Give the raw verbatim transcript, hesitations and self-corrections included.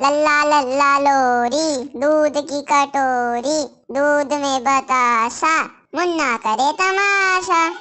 लल्ला लल्ला लोरी, दूध की कटोरी, दूध में बतासा, मुन्ना करे तमाशा।